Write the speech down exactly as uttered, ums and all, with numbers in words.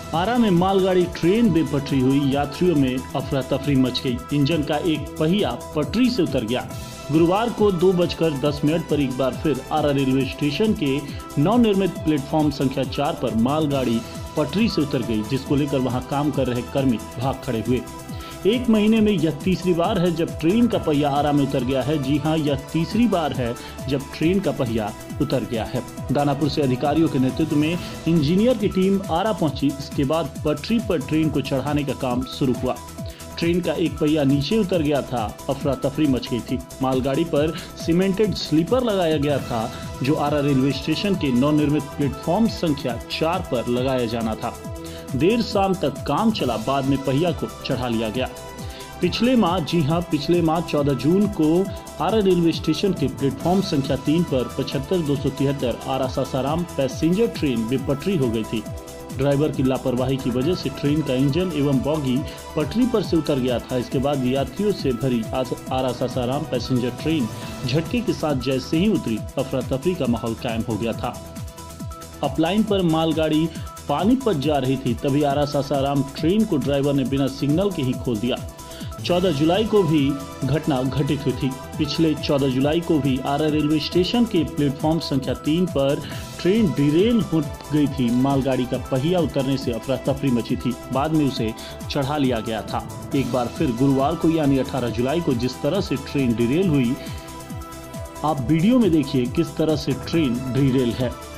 आरा में मालगाड़ी ट्रेन बेपटरी हुई, यात्रियों में अफरा तफरी मच गई। इंजन का एक पहिया पटरी से उतर गया। गुरुवार को दो बजकर दस मिनट पर एक बार फिर आरा रेलवे स्टेशन के नवनिर्मित प्लेटफॉर्म संख्या चार पर मालगाड़ी पटरी से उतर गई, जिसको लेकर वहां काम कर रहे कर्मी भाग खड़े हुए। एक महीने में यह तीसरी बार है जब ट्रेन का पहिया आरा में उतर गया है। जी हां, यह तीसरी बार है जब ट्रेन का पहिया उतर गया है। दानापुर से अधिकारियों के नेतृत्व में इंजीनियर की टीम आरा पहुंची। इसके बाद पटरी पर ट्रेन को चढ़ाने का काम शुरू हुआ। ट्रेन का एक पहिया नीचे उतर गया था। अफरा तफरी मच गई थी। मालगाड़ी पर सीमेंटेड स्लीपर लगाया गया था, जो आरा रेलवे स्टेशन के नवनिर्मित प्लेटफॉर्म संख्या चार पर लगाया जाना था। देर शाम तक काम चला, बाद में पहिया को चढ़ा लिया गया। पिछले माह जी हां पिछले माह चौदह जून को आरा रेलवे स्टेशन के प्लेटफॉर्म संख्या तीन पर पचहत्तर दो सौ तिहत्तर आरा सासाराम पैसेंजर ट्रेन बेपटरी हो गई थी। ड्राइवर की लापरवाही की वजह से ट्रेन का इंजन एवं बॉगी पटरी पर से उतर गया था। इसके बाद यात्रियों से भरी आरा सासाराम पैसेंजर ट्रेन झटके के साथ जैसे ही उतरी, अफरा तफरी का माहौल कायम हो गया था। अपलाइन पर मालगाड़ी पानीपत जा रही थी, तभी आरा सासाराम ट्रेन को ड्राइवर ने बिना सिग्नल के ही खोल दिया। चौदह जुलाई को भी घटना घटित हुई थी। पिछले चौदह जुलाई को भी आरा रेलवे स्टेशन के प्लेटफॉर्म संख्या तीन पर ट्रेन डिरेल हो गई थी। मालगाड़ी का पहिया उतरने से अफरा तफरी मची थी। बाद में उसे चढ़ा लिया गया था। एक बार फिर गुरुवार को यानी अठारह जुलाई को जिस तरह से ट्रेन डिरेल हुई, आप वीडियो में देखिए किस तरह से ट्रेन डिरेल है।